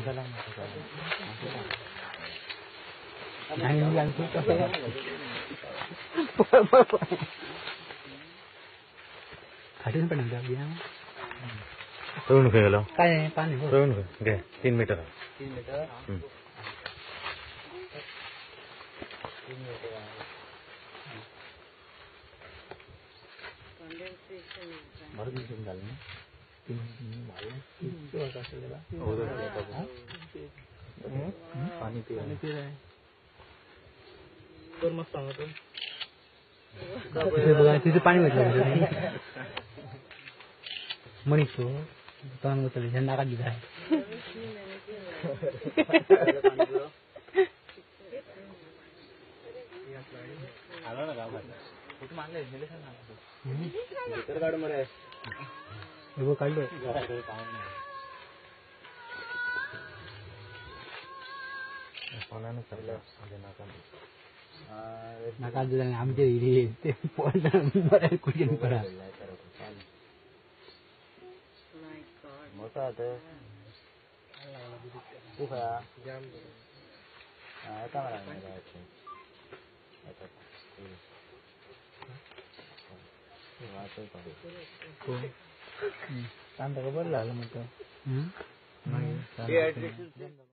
Ang lang po kasi. Ada pa nang gabi na. Turun ke gelo. Kaya paano ho? Turun ke. Okay, 3 meter. 3 meter. 3 meter. बारह दिन से डालना 3 दिन मारे तो आकाश चलेगा पानी पी रहा है और मस्त आवा तो तिथे पाणी भेटलं मनीष तो तंग चले झंडा का दिला है आलो ना गाव कुठे मारले निलेशन भीतर काढ मरे वो काढलो पाण्याने चाललं नाका दिला आमच्या इथे ते मरे कुठे पडा मोठा आहे खूप आहे आता मला शांत का बरं लागलं मग